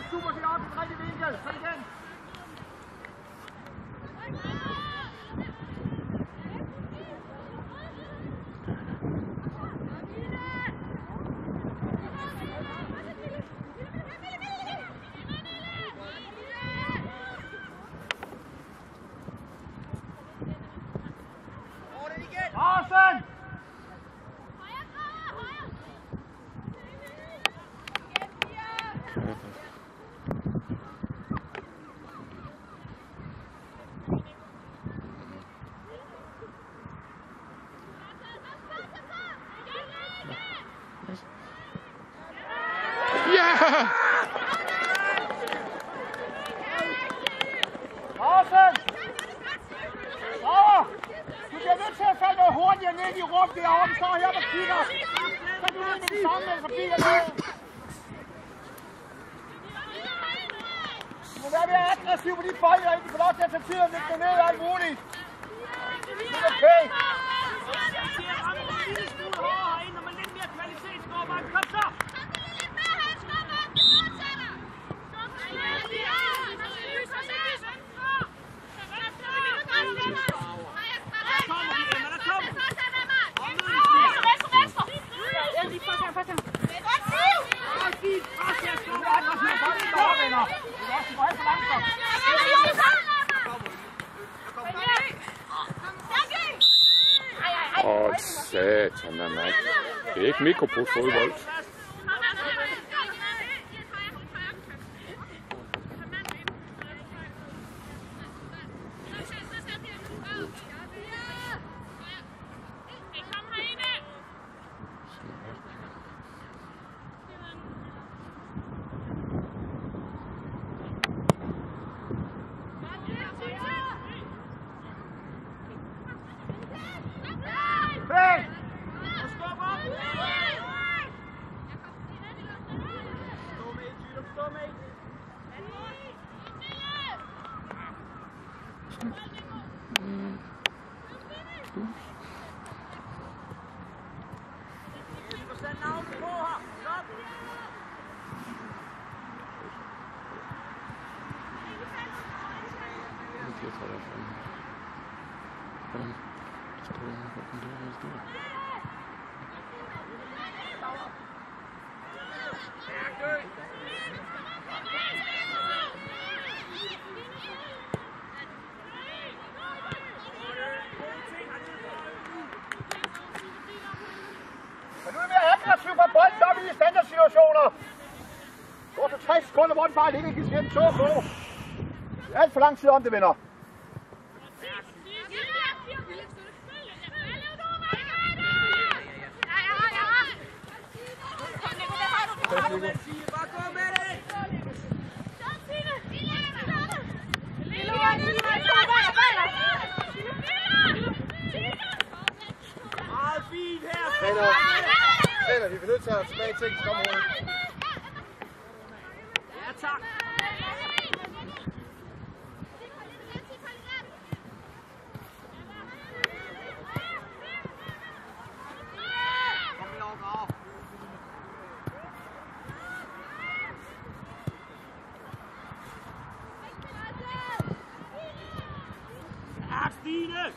super, det er op i den rigtige vinkel. Så igen. Larsen! Satan, nej. Det er ikke mikrobusfodbold. Går til 60 sekunder, hvor den bare ligger i kassetten. Så gå. Alt for lang tid om det, venner. Træner, vi er nødt til at smage ting til området. Ja, tak. Ja, Stine!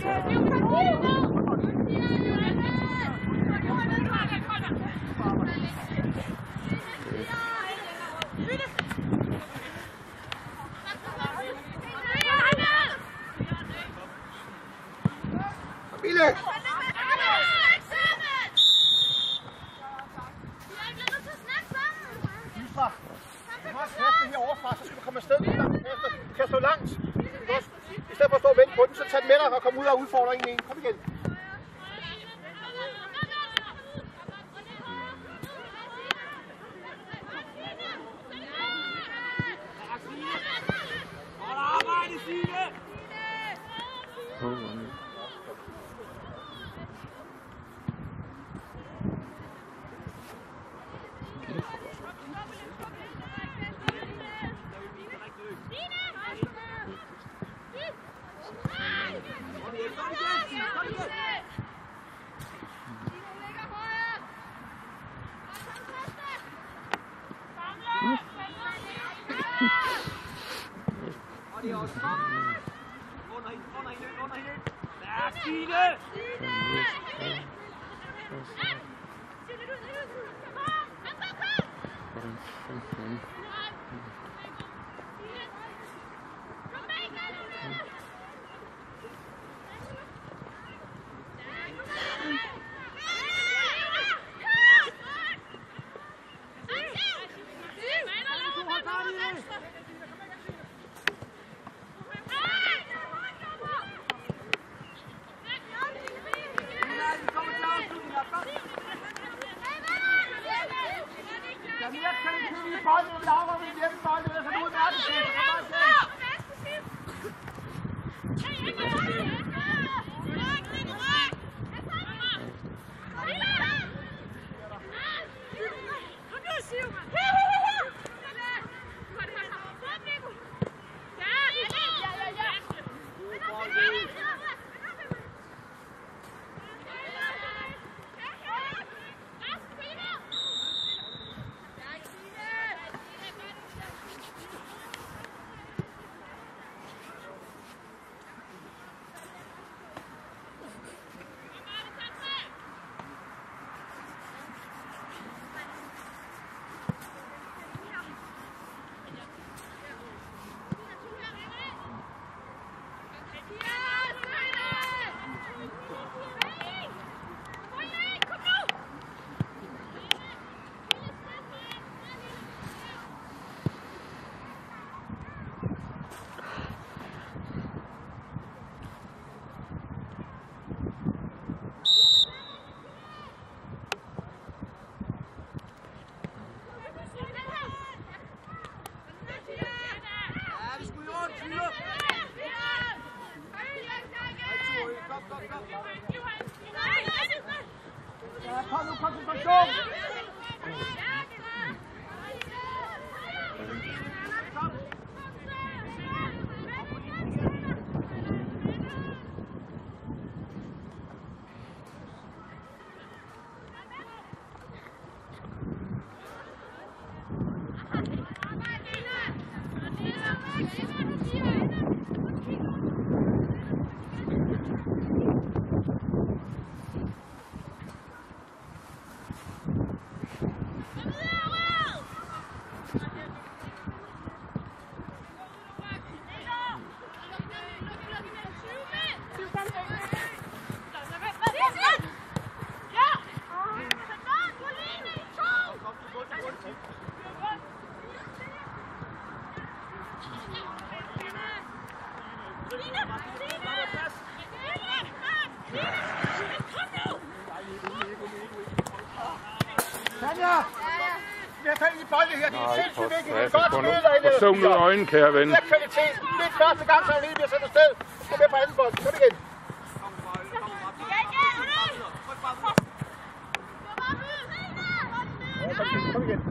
Mille! Isra, du må også kaste den heroverfra, så skal du komme afsted. Du kan stå langt. I stedet for at stå og vente på den, så tag den med dig og kom ud og udfordre en. Kom igen. Kom nu, koncentration! Tanja! Vi har fat i bolde her. Det er sindssygt vigtigt. Det er godt spillet derinde. Og søvn ud af øjnene, kære ven. Det er kvalitet. Det er første gang, så lige bliver sendt afsted. Gå med på anden bold. Kom igen. Kom igen.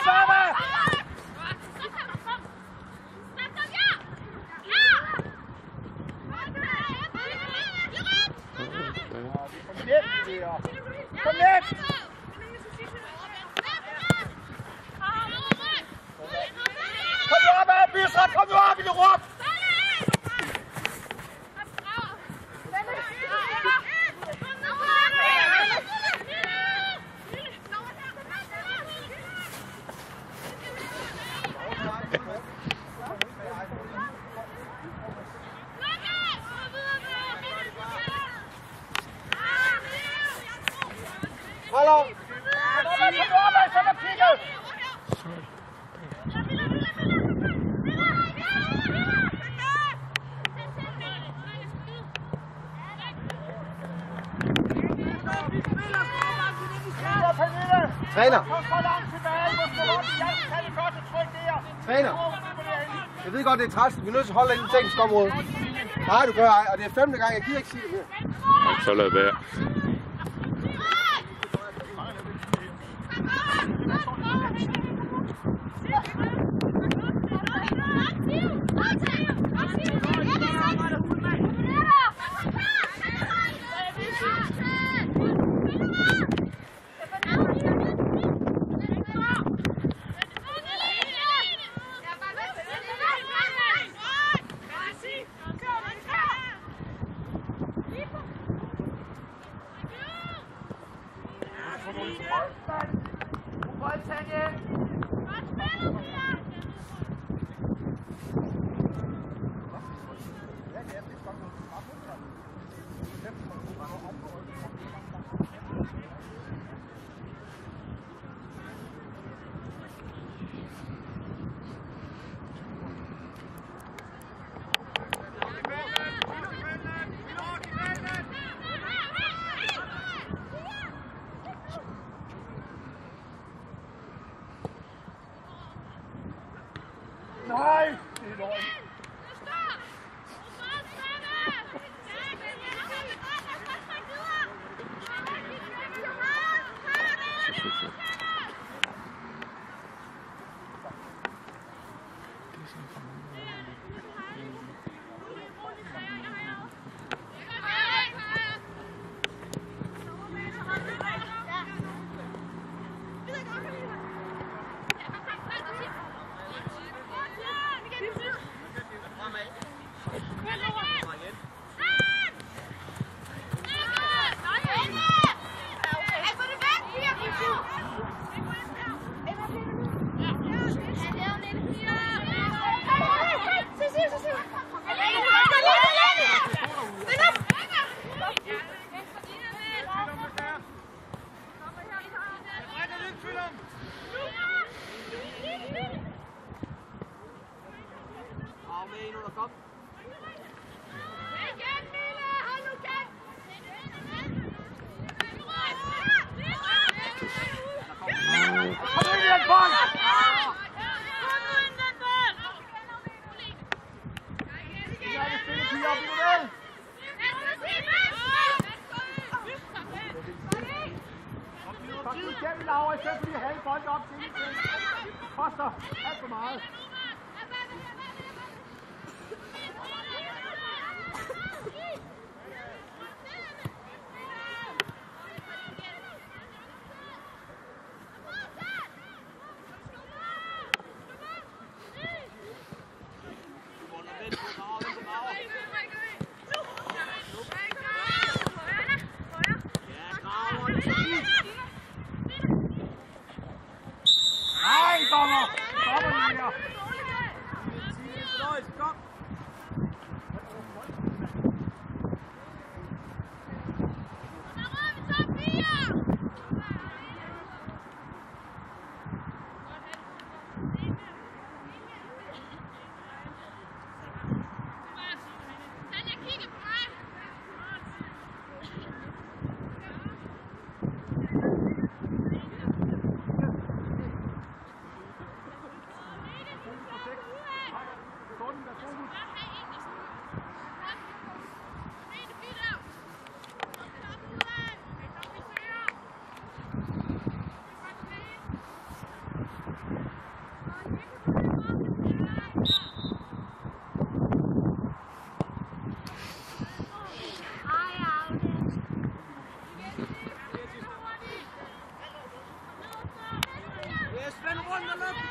Sava! Kom net! Kom nu op, Bysra! Kom nu op, I råb! Hallo! Kom nu op, så er kigget! Træner. Træner. Jeg ved godt, det er træls. Vi er nødt til at holde ind i teknisk område. Nej, du gør ej. Og det er 5. gang. Jeg gider ikke sige det mere. Så lad være. Nej, det er løgn. Laura, i stedet for lige at have bolden op til det koster alt for meget. Nej, dommer! Dommer lige her! Kom!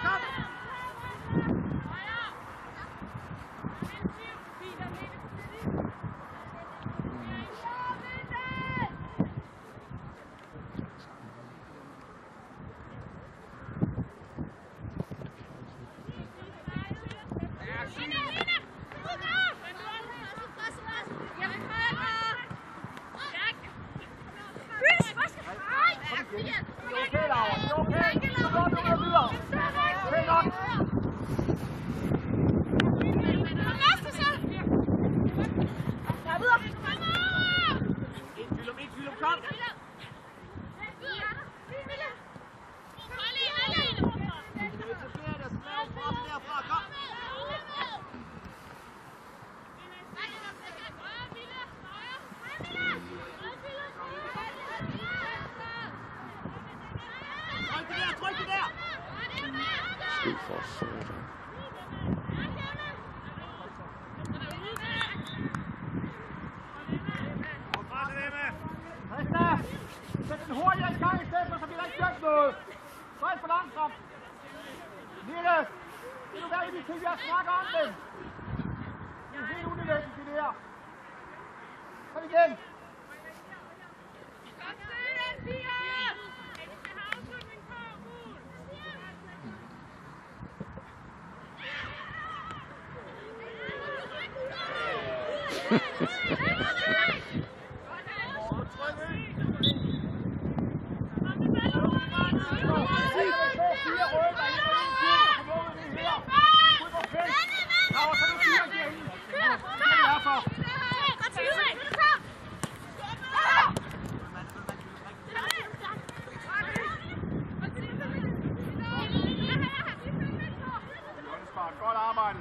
Skid for satan. Sæt den hurtigere i gang i stedet for, så bliver der ikke kørt noget. Så er det for langsomt. Lille, det er jo hvad i de ting, vi har snakket om dem. Det er helt unødvendigt, det der. Kom igen. Godt arbejde.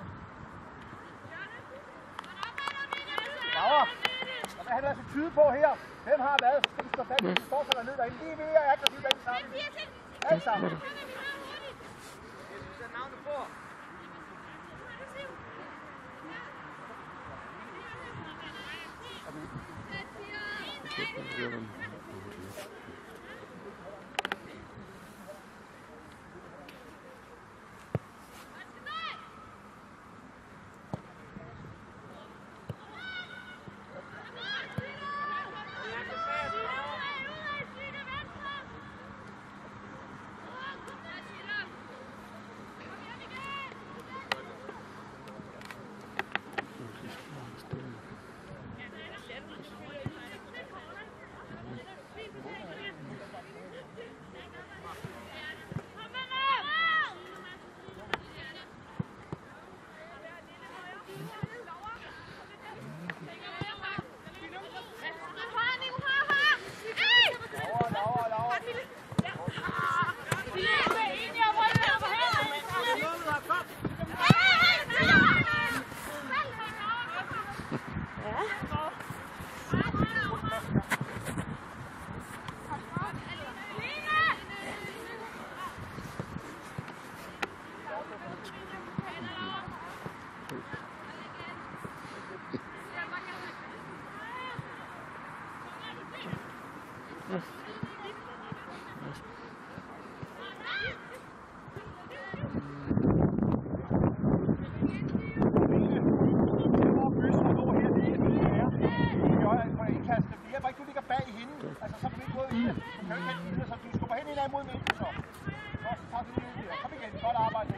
Laura, og hvad han lader sig tyde på her? Hvem har været? Så skal vi stå fast, hvis vi fortsætter ned derinde. Lige ved at aggressivt alle sammen. Alle sammen. Det er navnet på. Mod midten så. Så tager du lige der. Kom igen, godt arbejde.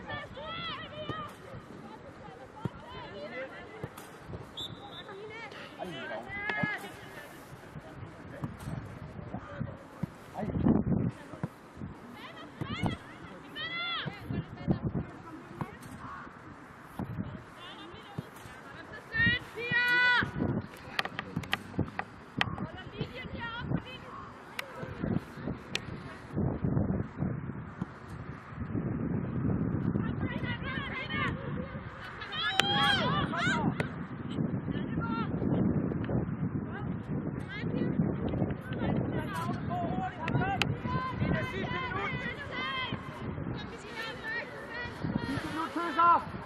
Sidste minut, tøser!